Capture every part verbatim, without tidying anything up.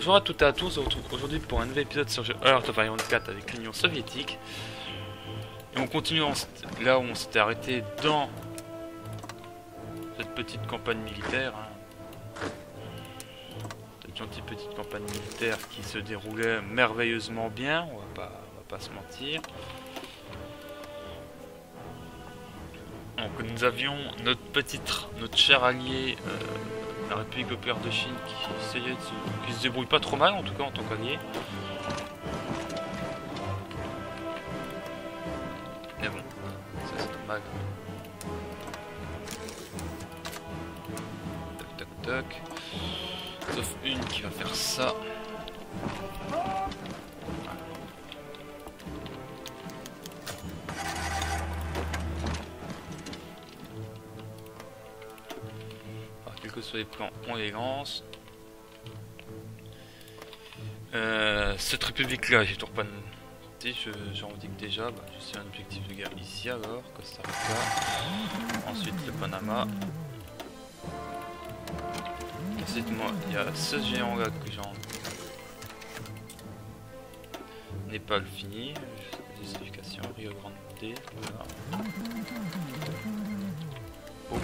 Bonjour à toutes et à tous, on se retrouve aujourd'hui pour un nouvel épisode sur Heart of Iron quatre avec l'Union soviétique. Et on continue en là où on s'était arrêté dans cette petite campagne militaire. Hein. Cette gentille petite campagne militaire qui se déroulait merveilleusement bien, on va pas, on va pas se mentir. Donc nous avions notre petite, notre cher allié, euh, la République populaire de Chine, qui essayait de se, qui se débrouille pas trop mal en tout cas en tant qu'allié. Mais bon, ça c'est normal. Tac tac tac. Sauf une qui va faire ça. Que sur les plans, on les lance. Euh, cette république là, j'ai toujours pas noté, j'en dis que déjà, bah, je sais un objectif de guerre ici alors, Costa Rica. Ensuite le Panama. Ensuite moi, il y a ce géant là que j'en. Népal fini, justification, Rio Grande, voilà. Oh.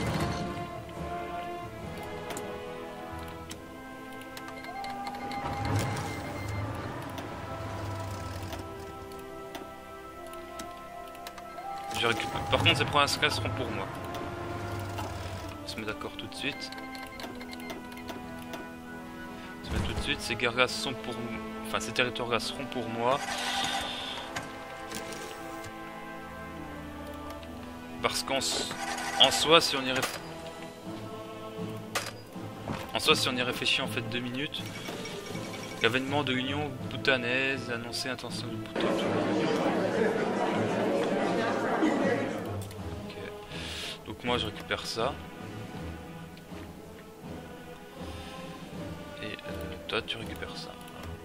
Par contre, ces provinces seront pour moi. On se met d'accord tout de suite. On se met tout de suite. Ces guerres-là sont pour, enfin, ces territoires-là seront pour moi. Parce qu'en en soi, si on y réfléchit, en soi, si on y réfléchit en fait deux minutes, l'avènement de l'Union bhoutanaise annoncé intention du Bhoutan. Donc moi je récupère ça. Et euh, toi tu récupères ça.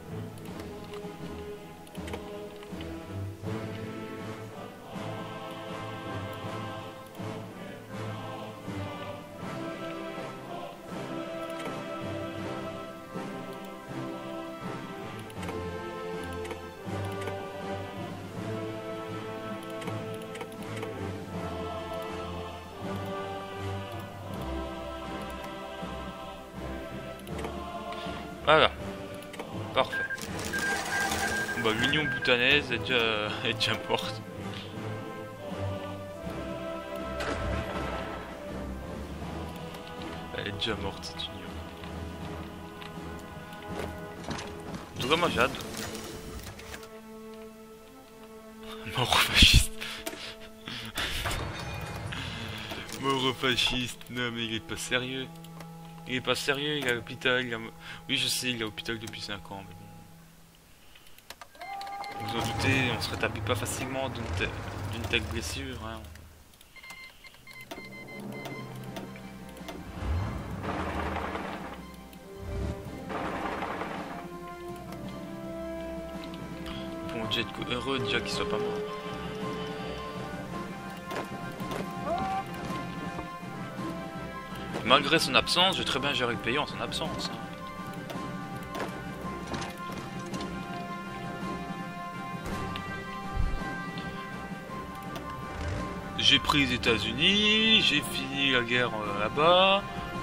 Voilà, parfait. Bah, l'Union bhoutanaise est déjà, est déjà morte. Elle est déjà morte cette union. En tout cas, moi j'ai hâte. Mort aux fascistes. Mort aux fascistes. Non mais il est pas sérieux. Il est pas sérieux, il est à l'hôpital. A... Oui, je sais, il est à l'hôpital depuis cinq ans. Mais bon. Vous en doutez, on se rétablit pas facilement d'une te... telle blessure. Hein. Bon, Jet heureux déjà qu'il soit pas mort. Malgré son absence, j'ai très bien géré le pays en son absence. J'ai pris les États-Unis, j'ai fini la guerre euh, là-bas.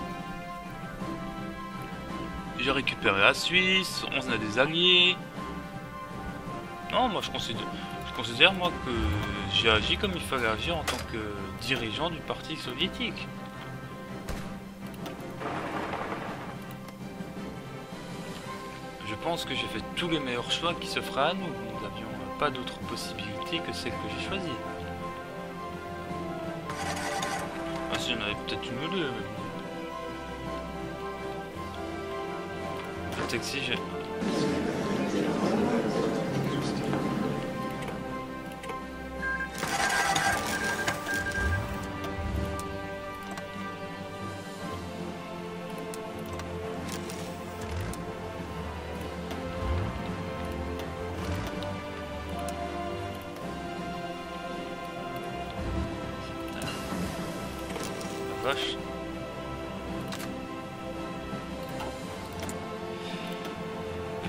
J'ai récupéré la Suisse, on a des alliés. Non, moi je considère, je considère moi que j'ai agi comme il fallait agir en tant que dirigeant du parti soviétique. Je pense que j'ai fait tous les meilleurs choix qui se feraient à nous. Nous n'avions pas d'autre possibilité que celle que j'ai choisie. Ah si, il y en avait peut-être une ou deux. Mais... peut-être que si j'ai... Vache.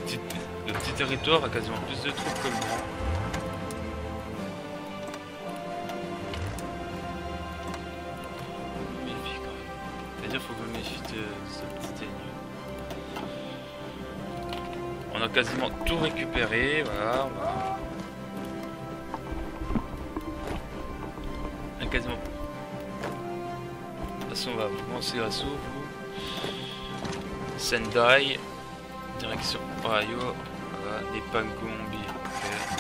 petit, le petit territoire a quasiment plus de troupes que le grand. Méfie quand même. C'est-à-dire faut que je me méfie de ce petit ennemi. On a quasiment tout récupéré, voilà, on va... On a quasiment... De toute façon on va commencer l'assaut. Sendai, direction Ohio, voilà, Népal, Colombie, ok.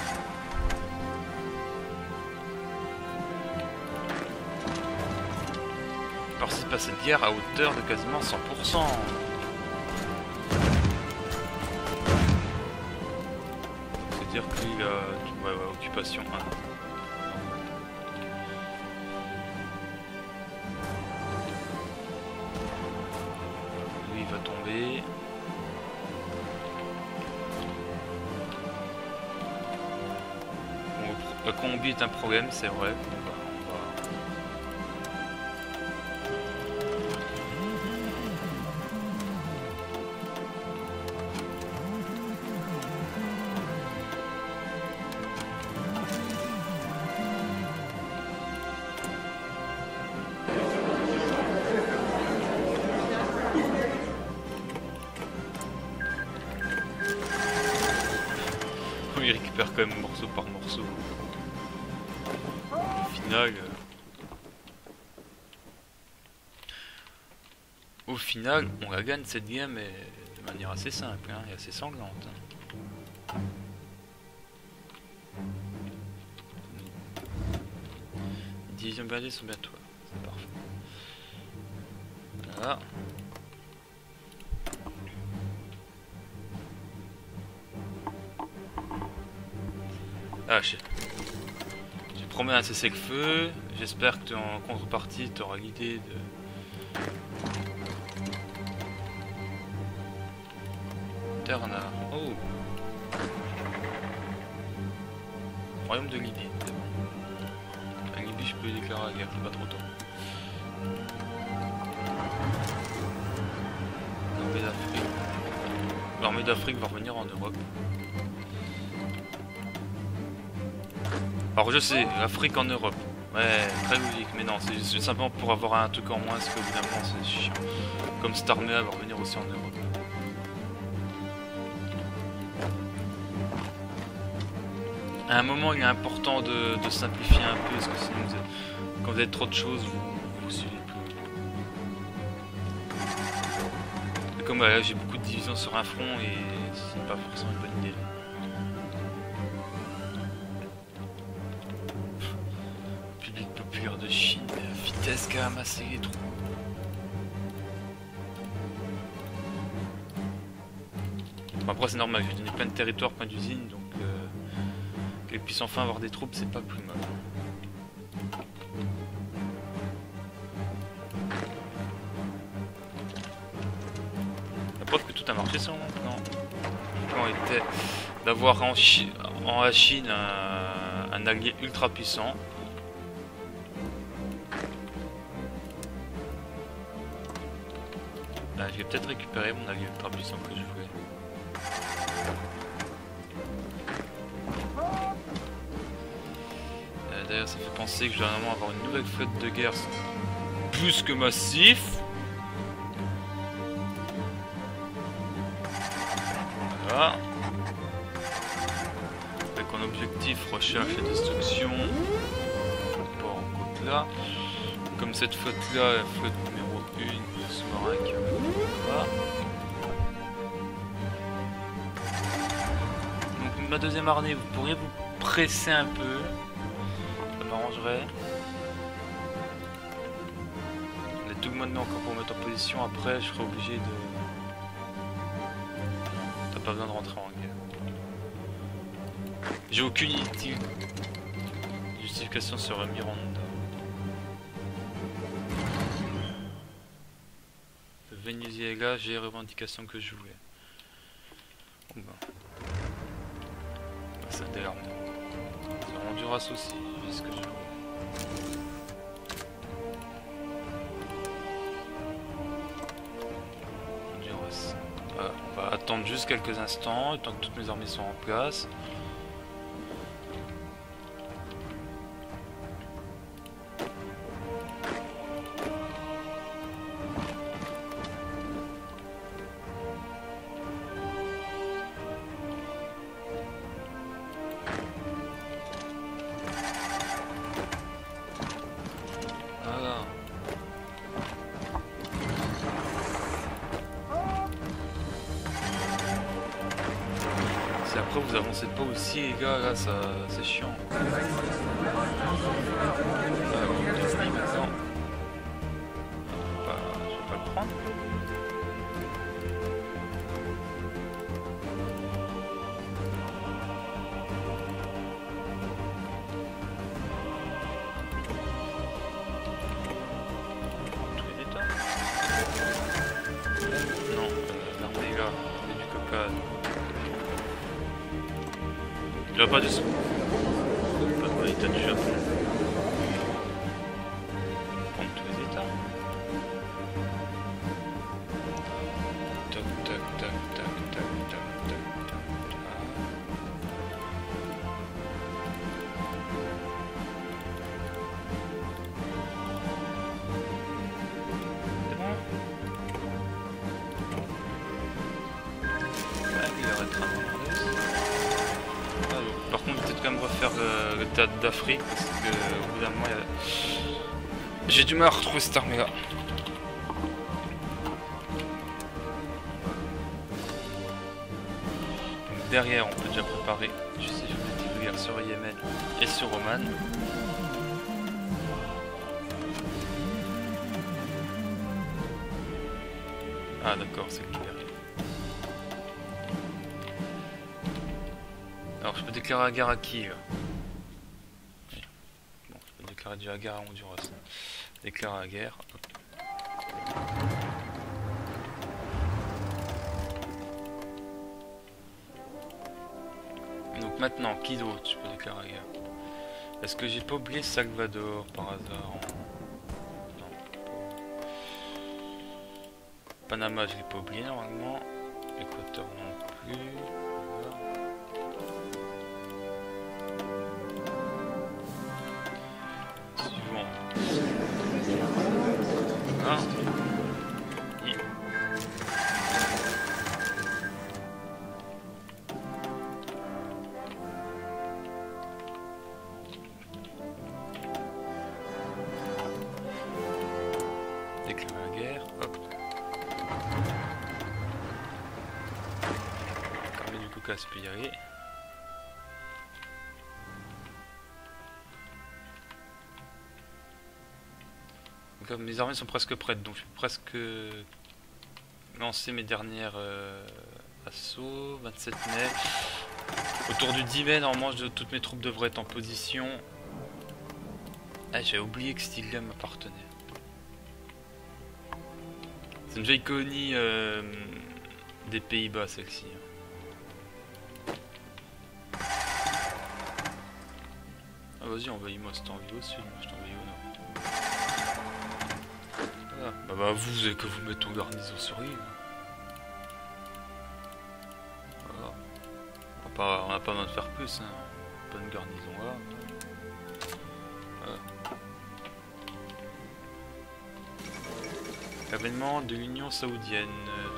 On participe à cette guerre à hauteur de quasiment cent pour cent. C'est-à-dire qu'il a ouais, ouais, occupation un. Lui il va tomber. Bon, la Colombie est un problème, c'est vrai. On va, on va... Il récupère quand même morceau par morceau. Au final, euh... au final, on la gagne cette game mais de manière assez simple hein, et assez sanglante. Hein. Les divisions blindées sont bien toi, c'est parfait. Voilà. Ah, je... je promets un cessez-le-feu. J'espère que en contrepartie, tu auras l'idée de... Terna. Oh. Royaume de Libye. La Libye, je peux déclarer la guerre, c'est pas trop tôt. L'armée d'Afrique. L'armée d'Afrique va revenir en Europe. Alors je sais, l'Afrique en Europe. Ouais, très logique, mais non, c'est simplement pour avoir un truc en moins, parce qu'évidemment c'est chiant. Comme cette armée va revenir aussi en Europe. À un moment, il est important de, de simplifier un peu, parce que sinon, vous êtes, quand vous avez trop de choses, vous, vous suivez plus. Et comme là, j'ai beaucoup de divisions sur un front, et c'est pas forcément une bonne idée. Public populaire de Chine, la vitesse qu'a amassé les troupes. Bon, après, c'est normal, je vais donner plein de territoires, plein d'usines, donc... Euh, qu'elle puisse enfin avoir des troupes, c'est pas plus mal. La preuve que tout a marché sur mon plan. Mon plan était d'avoir en, Chi en la Chine un, un allié ultra puissant. Là, je vais peut-être récupérer mon allié ultra puissant que je voulais. D'ailleurs, ça fait penser que je dois vraiment avoir une nouvelle flotte de guerre plus que massif. Voilà. Avec un objectif recherche et destruction. Pas en côte là. Comme cette flotte là, la flotte numéro un, le sous-marin qui va là. Donc ma deuxième armée, vous pourriez vous presser un peu. M'arrangerait. On a tout le monde encore pour mettre en position. Après, je serai obligé de. T'as pas besoin de rentrer en guerre. J'ai aucune justification sur Miranda. Le Venezuela, j'ai les revendications que je voulais. Bon ben. C'est des larmes. C'est Honduras aussi. Ce que je veux. Honduras. Voilà, on va attendre juste quelques instants, tant que toutes mes armées sont en place. Après vous avancez pas aussi les gars, là ça c'est chiant. Ah, bon, maintenant. Bah, je vais pas le prendre. Tous les états. Non, euh, l'armée là, c'est du coca. Il a pas de son. Pas de état du Japon. Prendre tous les états. Tac, tac, tac, tac, tac, tac, tac, tac. C'est bon? Ouais, il arrêtera. Par contre, peut-être quand même refaire le, le théâtre d'Afrique parce que au bout d'un moment, a... j'ai du mal à retrouver cette armée là. Donc derrière, on peut déjà préparer du cybernétique de guerre sur Yémen et sur Oman. Ah d'accord, c'est libéré. Alors je peux déclarer la guerre à qui là? Bon, je peux déclarer déjà la guerre à Honduras. Déclarer la guerre. Donc maintenant, qui d'autre je peux déclarer la guerre? Est-ce que j'ai pas oublié Salvador par hasard? Non. Panama, je l'ai pas oublié normalement. Équateur non plus. Ah. Yeah. Déclarer la guerre, hop. Carnet du coca, ça peut y aller. Comme mes armées sont presque prêtes, donc je peux presque lancer mes dernières euh, assauts. vingt-sept mai. Autour du dix mai, normalement, je, toutes mes troupes devraient être en position. Ah, j'avais oublié que cette île-là m'appartenait. C'est une vieille colonie euh, des Pays-Bas, celle-ci. Ah, vas-y, envahis-moi si t'as envie au sud, moi je t'envahis au nord. Ah, bah, bah vous, vous avez que vous mettre en garnison sur l'île. Voilà. On n'a pas, on a pas besoin de faire plus, hein. Pas une garnison là. Voilà. L'avènement de l'Union Saoudienne.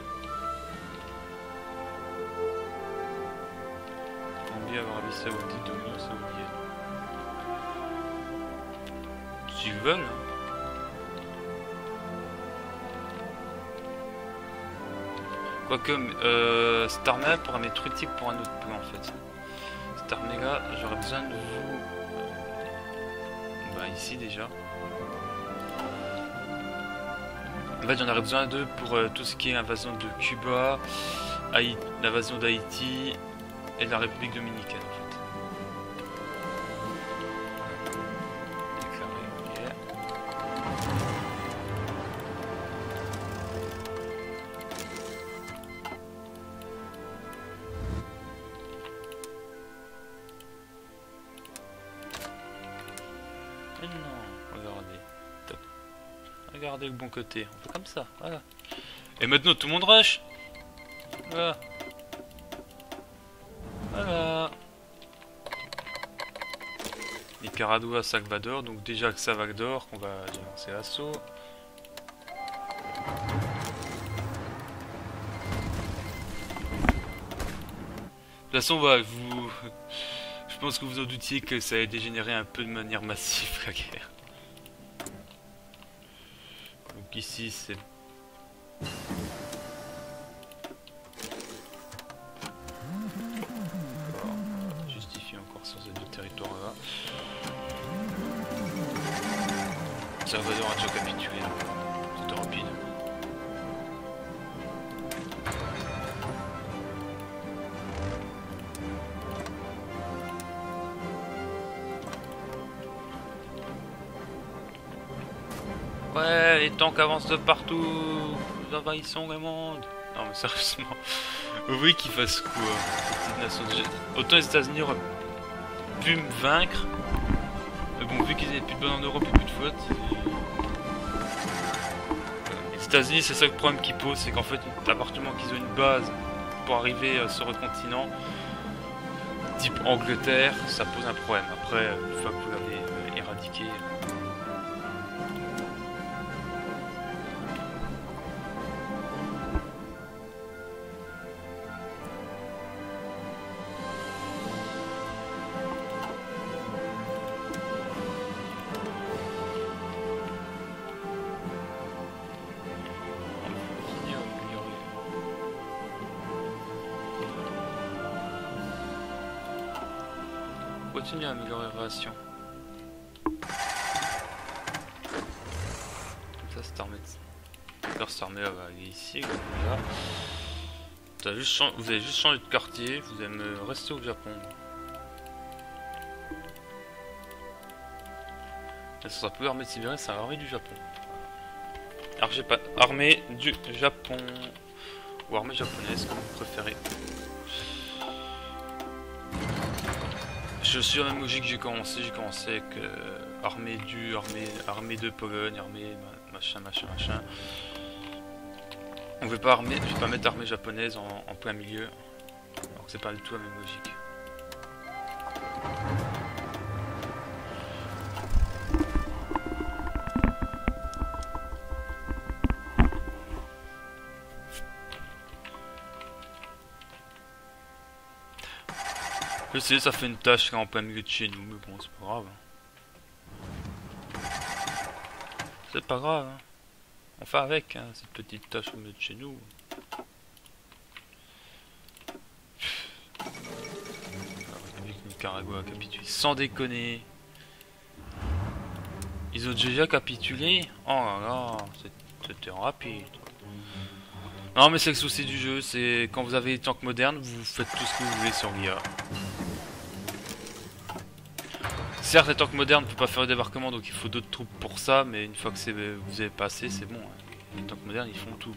Colombie, Arabie Saoudite, de l'Union Saoudienne. S'ils veulent, hein. Quoique, euh, cette armée là pourra m'être utile pour un autre plan en fait. Cette armée là, j'aurais besoin de vous. Bah, ici déjà. En fait, j'en aurais besoin d'eux pour euh, tout ce qui est invasion de Cuba, l'invasion d'Haïti et de la République dominicaine en fait. Mais non, regardez. Top. Regardez le bon côté. On fait comme ça, voilà. Et maintenant tout le monde rush. Voilà. Caradua, Salvador. Donc déjà que Salvador, qu'on va lancer l'assaut. De toute façon, voilà, vous... je pense que vous en doutiez que ça allait dégénérer un peu de manière massive la guerre. Donc ici, c'est... Justifier encore sur ces deux territoires-là. Salvador a déjà capitulé, c'était rapide. Ouais, les tanks avancent de partout, nous envahissons le monde. Non mais sérieusement, vous voulez qu'ils fassent quoi, cette nation? Autant les États-Unis auraient pu me vaincre, mais bon, vu qu'ils n'avaient plus de bonnes en Europe et plus de flotte, les États-Unis, c'est ça le problème qu'ils posent, c'est qu'en fait, à partir du moment qu'ils ont une base pour arriver sur le continent, type Angleterre, ça pose un problème. Après, une fois que vous l'avez éradiqué. Continue à améliorer les relations. Comme ça, cette armée. D'ailleurs, cette armée là va aller ici, là. Vous avez, juste vous avez juste changé de quartier, vous allez me rester au Japon. Ça sera plus l'armée de Sibérie, c'est l'armée du Japon. Alors j'ai pas armée du Japon ou armée japonaise comme vous préférez. Je suis dans la même logique que j'ai commencé, j'ai commencé avec euh, armée du, armée, armée de Pologne, armée machin machin machin. On veut pas armée, je vais pas mettre armée japonaise en, en plein milieu. Alors que c'est pas du tout la même logique. Je sais, ça fait une tâche là en plein milieu de chez nous, mais bon, c'est pas grave. C'est pas grave, hein. On fait avec, hein, cette petite tâche au milieu de chez nous. La République Nicaragua a capitulé, sans déconner. Ils ont déjà capitulé? Oh là là, c'était rapide. Non mais c'est le souci du jeu, c'est quand vous avez des tanks modernes, vous faites tout ce que vous voulez sur l'I A. Certes, les tanks modernes ne peuvent pas faire le débarquement, donc il faut d'autres troupes pour ça, mais une fois que vous avez passé, c'est bon. Les tanks modernes, ils font tout.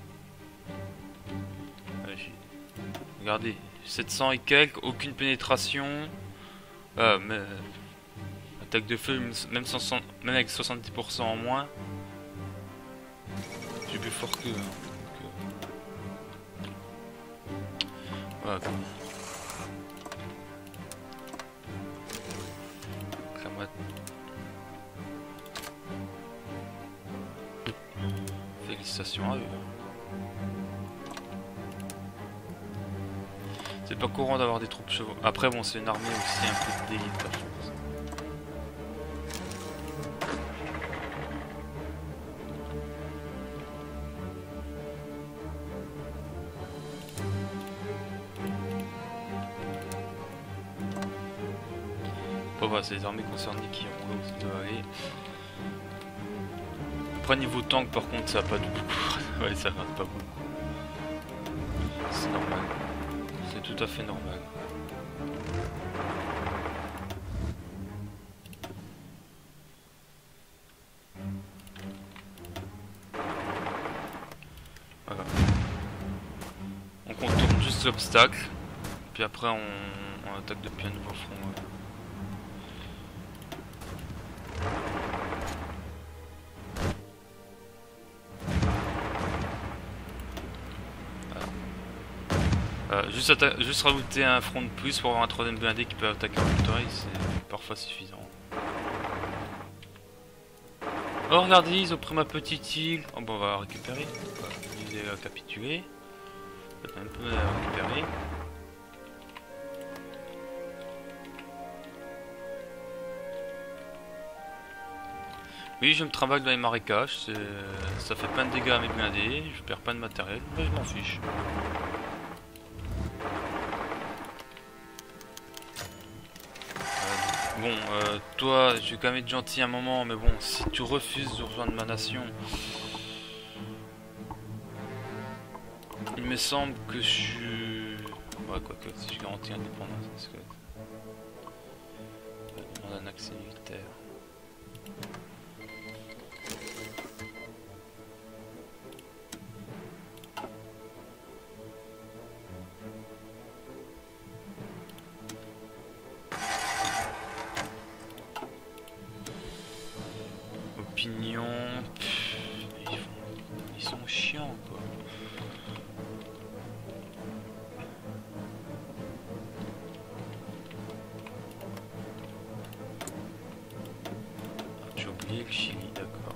Ouais, regardez, sept cents et quelques, aucune pénétration. Ah, mais... attaque de feu, même, sans, même avec soixante-dix pour cent en moins. J'ai plus fort que... Voilà. Félicitations à eux. C'est pas courant d'avoir des troupes chevaux. Après bon, c'est une armée aussi un peu d'élite à force. Bon voilà, c'est les armées concernées qui ont là où ça doit aller. Après niveau tank par contre ça va pas du beaucoup. Ouais, ça rate pas beaucoup. C'est normal. C'est tout à fait normal. Voilà. On contourne juste l'obstacle. Puis après on, on attaque depuis un nouveau front. Ouais. Euh, juste, juste rajouter un front de plus pour avoir un troisième blindé qui peut attaquer en victoire, c'est parfois suffisant. Oh regardez, ils ont pris ma petite île. Oh bon, on va la récupérer. On va utiliser la capituler. On va un peu la récupérer. Oui, je me travaille dans les marécages. Ça fait plein de dégâts à mes blindés. Je perds pas de matériel, mais je m'en fiche. Bon, euh, toi, je vais quand même être gentil un moment, mais bon, si tu refuses de rejoindre ma nation, il me semble que je suis... Ouais, quoi que, si je garantis l'indépendance, parce que... On va demander un accès militaire. Opinion... Pff, ils, font... ils sont chiants, quoi. J'ai oublié le Chili, d'accord.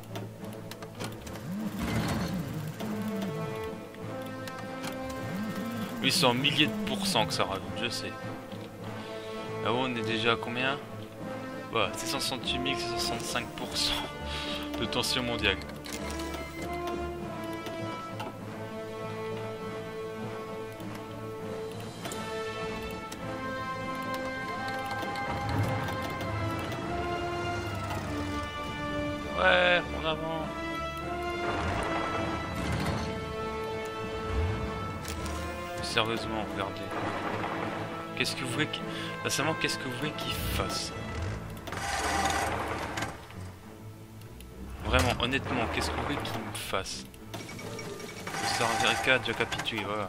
Oui, c'est en milliers de pourcents que ça rajoute, je sais. Là-haut, on est déjà à combien? Voilà, six cent soixante-huit mille, six cent soixante-cinq pour cent de tension mondiale. Ouais, en avant. Sérieusement, regardez. Qu'est-ce que vous voulez qu'il... Là, seulement, qu'est-ce que vous voulez qu'il fasse? Vraiment, honnêtement, qu'est-ce que vous voulez qu'il me fasse? Le Sarverica a déjà capitulé, voilà.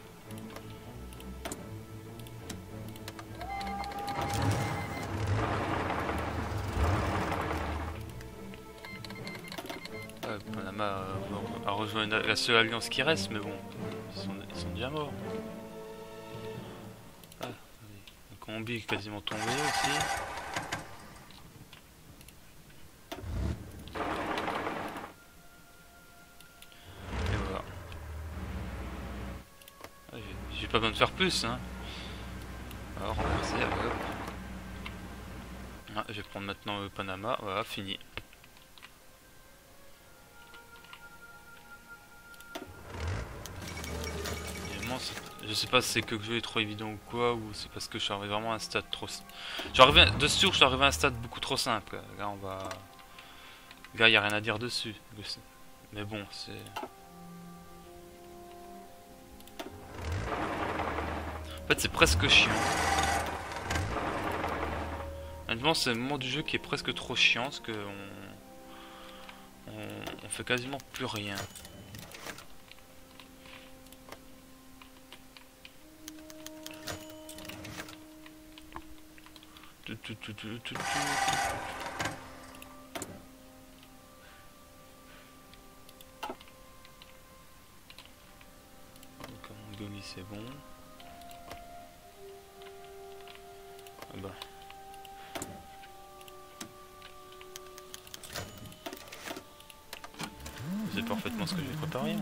Ouais, Panama euh, a rejoint la seule alliance qui reste, mais bon, ils sont, ils sont déjà morts. Ah, le combi est quasiment tombé aussi. J'ai pas besoin de faire plus, hein. Alors, renverser, hop. Ah, je vais prendre maintenant le Panama, voilà, fini. Je sais pas si c'est que le jeu est trop évident ou quoi, ou c'est parce que je suis arrivé vraiment à un stade trop... J'arrive de sûr, je suis arrivé à un stade beaucoup trop simple. Là, on va... Là, il n'y a rien à dire dessus. Mais bon, c'est... En fait, c'est presque chiant. Honnêtement, c'est le moment du jeu qui est presque trop chiant, parce que on... on... on fait quasiment plus rien. Tout, tout, tout, tout, tout, tout. Comme Mongolie, c'est bon. Ah bah. C'est parfaitement ce que j'ai préparé.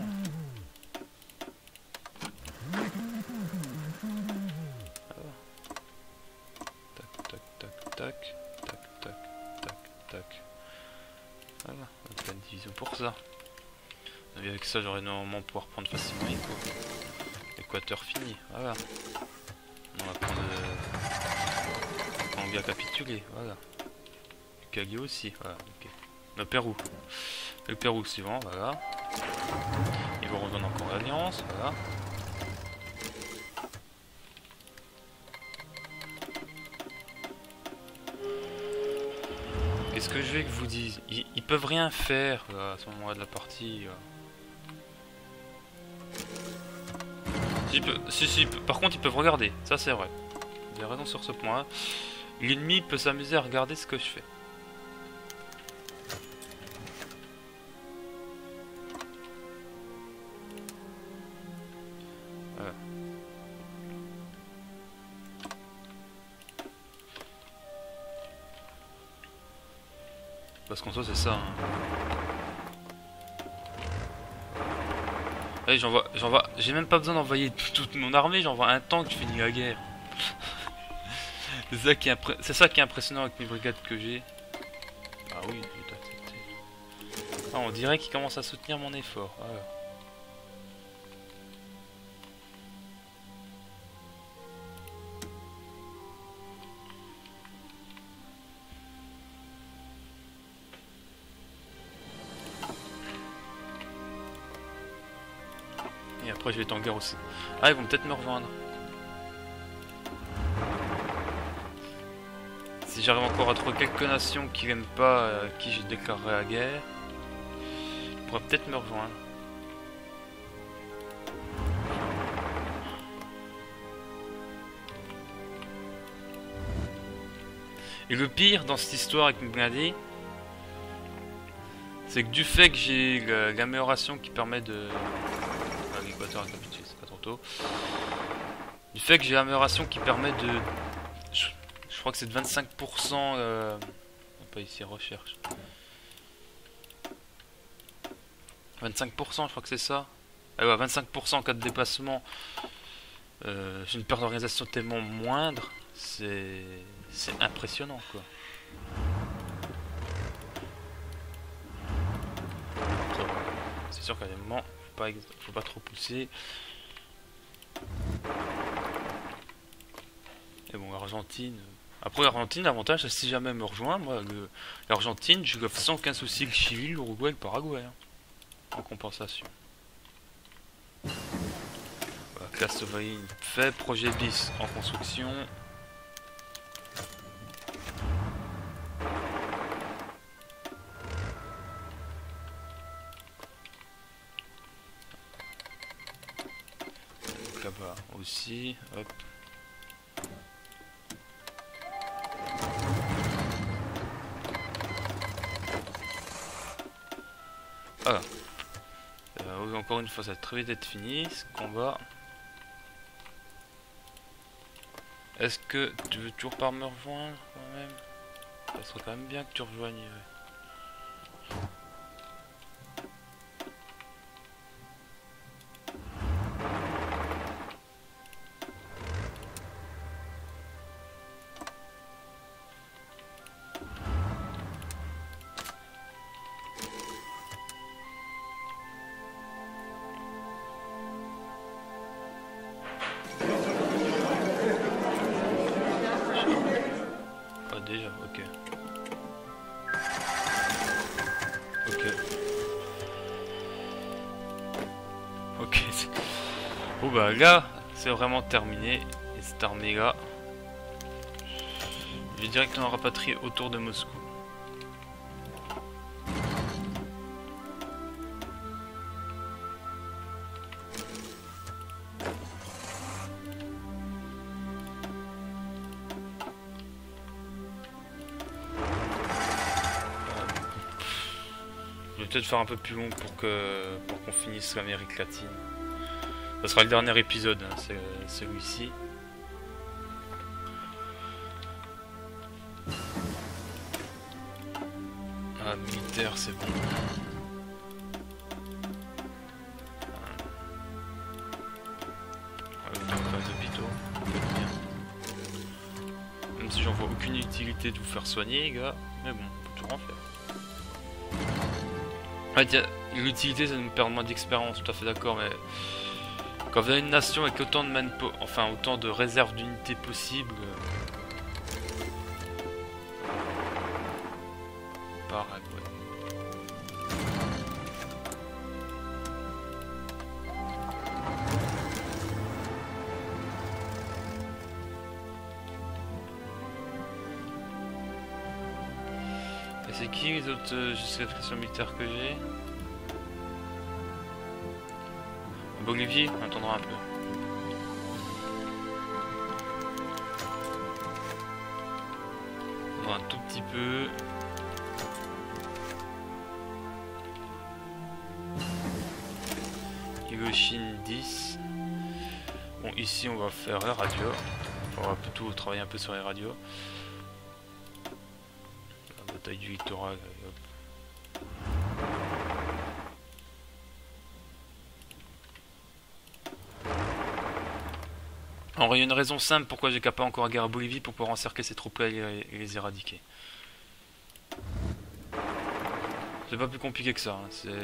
Tac, tac, tac, tac, tac. Voilà, on a pas une division pour ça. Et avec ça, j'aurais normalement pouvoir prendre facilement Eco. Équateur fini, voilà. On va prendre euh, Kanga capitulé, voilà. Kagi aussi, voilà. Okay. Le Pérou. Le Pérou suivant, voilà. Ils vont rejoindre encore l'Alliance, voilà. Qu'est-ce que je vais que vous dise? Ils, ils peuvent rien faire là, à ce moment-là de la partie. Si, peut, si, si, par contre, ils peuvent regarder. Ça, c'est vrai. Vous avez raison sur ce point. L'ennemi peut s'amuser à regarder ce que je fais. Voilà. Parce qu'en soi, c'est ça. Hein. Ouais, j'envoie, j'envoie, j'ai même pas besoin d'envoyer toute mon armée, j'envoie un tank, je finis la guerre. C'est ça qui est impré... c'est ça qui est impressionnant avec les brigades que j'ai. Ah oui, j'ai accepté. Ah, on dirait qu'il commence à soutenir mon effort. Voilà. Et après je vais être en guerre aussi. Ah, ils vont peut-être me rejoindre. Si j'arrive encore à trouver quelques nations qui n'aiment pas, euh, qui j'ai déclaré la guerre, ils pourraient peut-être me rejoindre. Et le pire dans cette histoire avec Mblindi, c'est que du fait que j'ai l'amélioration qui permet de... L'équateur est habitué, c'est pas trop tôt. Du fait que j'ai l'amélioration qui permet de... Je, je crois que c'est de vingt-cinq pour cent... Euh... Pas ici, recherche. vingt-cinq pour cent, je crois que c'est ça. Ah ouais, vingt-cinq pour cent en cas de déplacement. Euh, j'ai une perte d'organisation tellement moindre. C'est... C'est impressionnant, quoi. C'est sûr qu'à des moments, faut pas, faut pas trop pousser. Et bon, l'Argentine... Après, l'Argentine, l'avantage, c'est si jamais elle me rejoint, moi, l'Argentine, je lui offre sans aucun souci le Chili, l'Uruguay et le Paraguay. Hein, en compensation. Voilà, classe sauvegarde fait, projet bis en construction. Là-bas aussi, hop. Voilà. Euh, encore une fois, ça va très vite être fini ce combat. Est-ce que tu veux toujours pas me rejoindre quand même? Ça serait quand même bien que tu rejoignes. Ouais. Déjà, ok. Ok. Ok. Bon bah là, c'est vraiment terminé. Et cette armée là, je vais directement rapatrier autour de Moscou. Je vais peut-être faire un peu plus long pour que pour qu'on finisse l'Amérique latine. Ça sera le dernier épisode, hein, c'est celui-ci. Ah, militaire, c'est bon. Ah, les hôpitaux. Même si j'en vois aucune utilité de vous faire soigner, les gars. Mais bon, on peut toujours en faire. Ouais, l'utilité, ça nous perd moins d'expérience, tout à fait d'accord, mais quand vous avez une nation avec autant de manpo, enfin autant de réserves d'unités possibles, pareil, ouais. Et c'est qui les autres euh, justifications militaires que j'ai? Bolivie, on attendra un peu. On va un tout petit peu. Hiroshima dix. Bon, ici on va faire la radio. On va plutôt travailler un peu sur les radios. La bataille du littoral. Hop. Alors il y a une raison simple pourquoi j'ai qu'à pas encore la guerre à Bolivie pour pouvoir encercler ces troupes là et, et les éradiquer. C'est pas plus compliqué que ça, hein. C'est...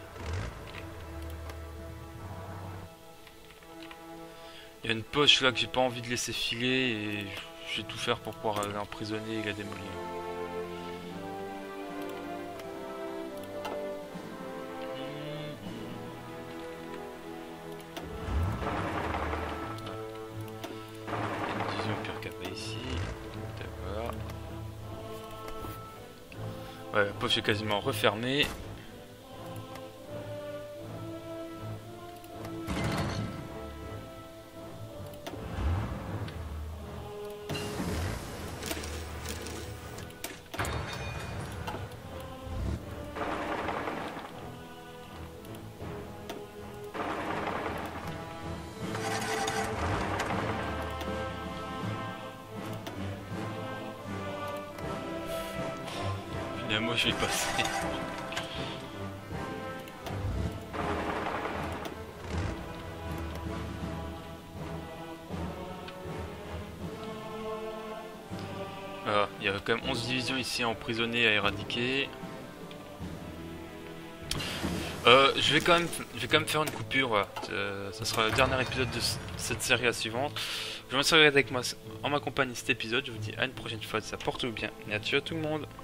Il y a une poche là que j'ai pas envie de laisser filer et je vais tout faire pour pouvoir l'emprisonner et la démolir. Ouais, la poche est quasiment refermée. Et moi je vais y passer. Voilà, il y a quand même onze divisions ici emprisonnées à éradiquer. Euh, je vais quand même, je vais quand même faire une coupure. Voilà. Euh, ça sera le dernier épisode de cette série à suivante. Je vous remercie avec moi en ma compagnie cet épisode. Je vous dis à une prochaine fois. Ça porte bien. Et à ciao tout le monde.